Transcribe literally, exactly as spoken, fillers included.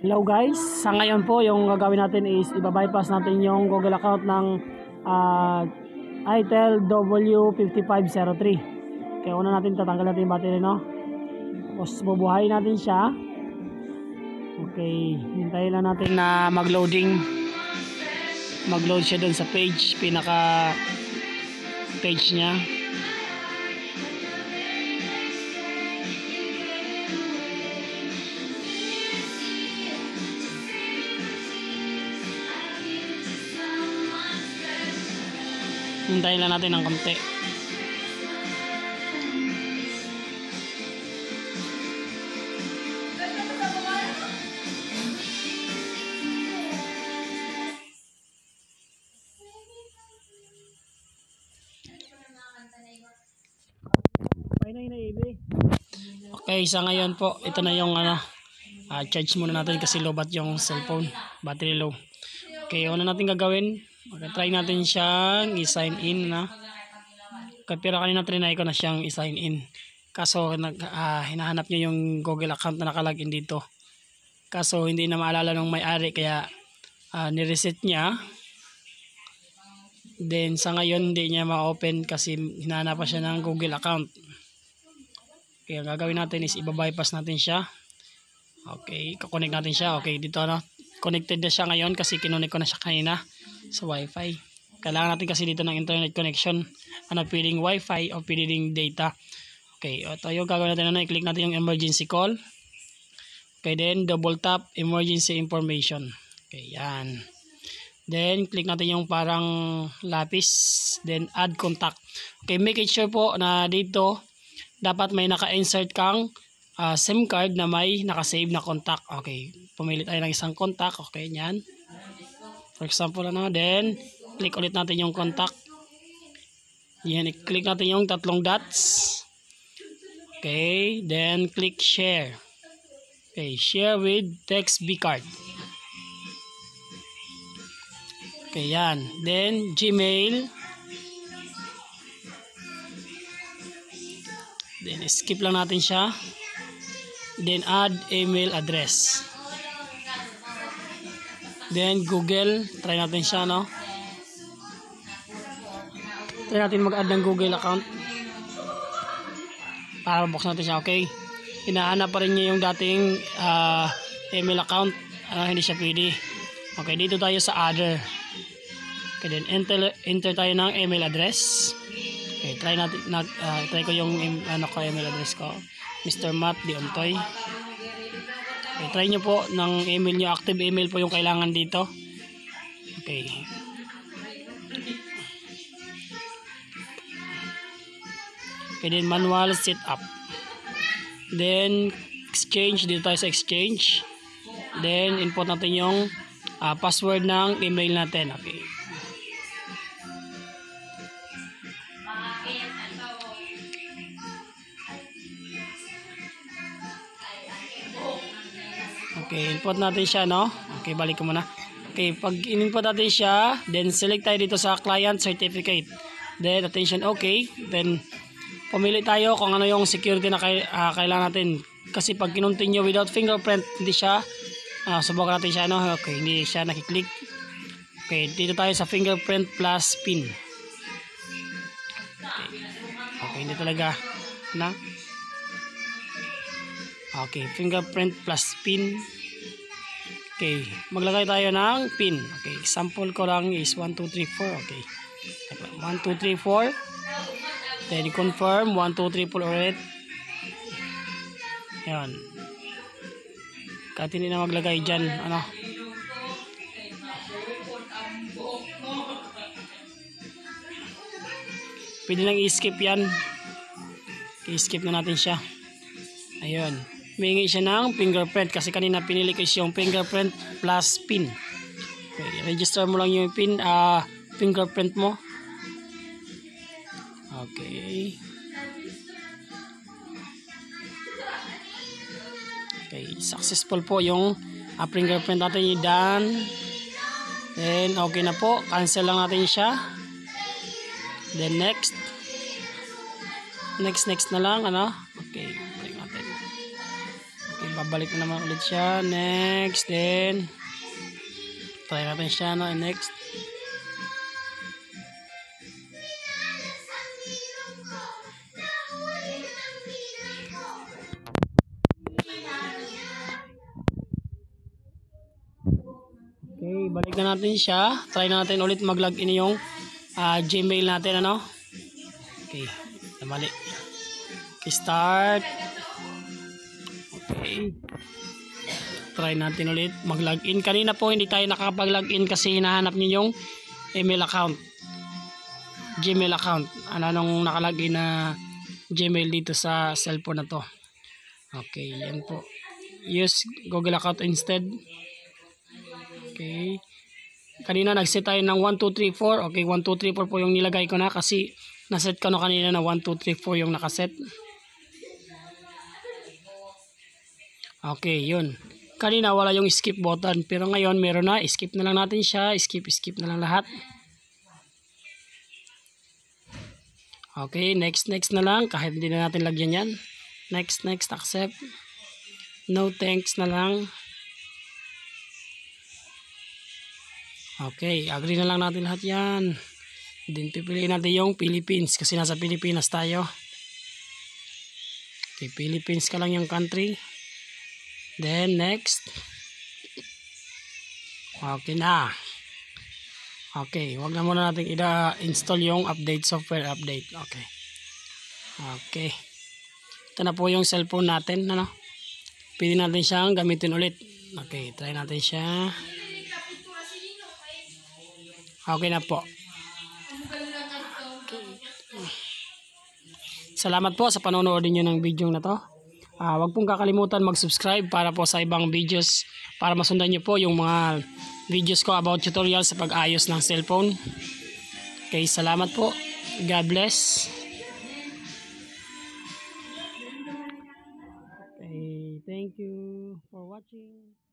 Hello guys, sa ngayon po yung gagawin natin is iba-bypass natin yung Google account ng uh, Itel W fifty-five oh three. Kaya una natin tatanggal natin yung battery, no? Tapos bubuhayin natin siya. Okay, hintayin lang natin na mag-loading. Mag-load siya dun sa page, pinaka page niya. Hintayin lang natin ng konti. Okay, sa ngayon po, ito na yung ano, uh, charge muna natin kasi lobat yung cellphone, battery low. Okay, una natin gagawin, try natin siyang i-sign in na. Okay, pero kanina trinay ko na siyang i-sign in. Kaso nag, uh, hinahanap niya yung Google account na nakalagin dito. Kaso hindi na maalala ng may-ari kaya uh, nireset niya. Then sa ngayon hindi niya ma-open kasi hinahanap pa siya ng Google account. Kaya ang gagawin natin is iba-bypass natin siya. Okay, kakonect natin siya. Okay, dito ano, connected na siya ngayon kasi kinonek ko na siya kanina sa wifi. Kailangan natin kasi dito ng internet connection. Ano, pwedeng wifi o pwedeng data. Okay, ito yung gagawin natin. Ano, i-click natin yung emergency call. Okay, then double tap emergency information. Okay, yan. Then click natin yung parang lapis. Then add contact. Okay, make it sure po na dito dapat may naka-insert kang uh, SIM card na may naka-save na contact. Okay, pumili tayo ng isang contact. Okay, yan. For example, ano, then click ulit natin yung contact. Yan, i-click natin yung tatlong dots. Okay, then click share. Okay, share with text B card. Okay, yan. Then Gmail. Then skip lang natin siya. Then add email address. Then Google, try natin siya, no? Try natin mag-add ng Google account. Para box natin siya, okay? Hinahanap pa rin niya yung dating uh, email account. Uh, hindi siya pwede. Okay, dito tayo sa other. Okay, then enter, enter tayo ng email address. Okay, try natin, na, uh, try ko yung ano ko, email address ko. Mister Matt Diontoy. Okay, try nyo po ng email nyo. Active email po yung kailangan dito. Okay. Okay, then manual setup. Then exchange, dito tayo sa exchange. Then input natin yung uh, password ng email natin. Okay. Okay, input natin siya, no? Okay, balik ko muna. Okay, pag in-input natin siya, then select tayo dito sa client certificate. Then attention, okay. Then pumili tayo kung ano yung security na kay, uh, kailangan natin. Kasi pag kinontinue without fingerprint, hindi siya, uh, subukan natin siya, no? Okay, hindi siya nakiklik. Okay, dito tayo sa fingerprint plus pin. Okay, okay, hindi talaga na. Okay, fingerprint plus pin. Okay, maglagay tayo ng pin. Okay, example ko lang is one two three four. Okay, one two three four. Then confirm one two three four ulit. Yan. Kahit hindi na maglagay dyan, ano. Pwede lang i-skip yan. I-skip na natin siya. Ayun. Humingi siya ng fingerprint kasi kanina pinili ko yung fingerprint plus pin. Okay, register mo lang yung pin, uh, fingerprint mo. Okay. Okay, successful po yung uh, fingerprint natin yung done. Then okay na po, cancel lang natin siya. Then next. Next next na lang, ano? Okay, balik natin. Okay, nakabalik na naman ulit siya. Next, then try natin siya, no? Next. Okay, balik na natin siya. Try natin ulit mag-login yung uh, Gmail natin, ano? Okay, namali. Okay, start. Okay. Try natin ulit mag-login. Kanina po hindi tayo nakakapag-login kasi hinahanap niyo yung email account. Gmail account. Ano nung nakalagin na Gmail dito sa cellphone na to. Okay, yan po. Use Google account instead. Okay. Kanina nag-set tayo ng one two three four. Okay, one two three four po yung nilagay ko na kasi naset ko na kanina na one two three four yung nakaset. Okay, yun. Kanina wala yung skip button pero ngayon meron na. Skip na lang natin siya. Skip, skip na lang lahat. Okay, next, next na lang. Kahit hindi na natin lagyan yan. Next, next, accept. No thanks na lang. Okay, agree na lang natin lahat yan. Then pipiliin natin yung Philippines kasi nasa Pilipinas tayo. Okay, Philippines ka lang yung country. Then next. Okay na. Okay, wag na muna natin i-install yung update, software update. Okay. Okay. Ito na po yung cellphone natin, ano? Pwede natin siyang gamitin ulit. Okay, try natin siya. Okay na po. Okay. Salamat po sa panonood niyo ng video na to. Uh, wag pong kakalimutan mag-subscribe para po sa ibang videos para masundan niyo po yung mga videos ko about tutorial sa pag-ayos ng cellphone. Okay, salamat po. God bless. Okay, thank you for watching.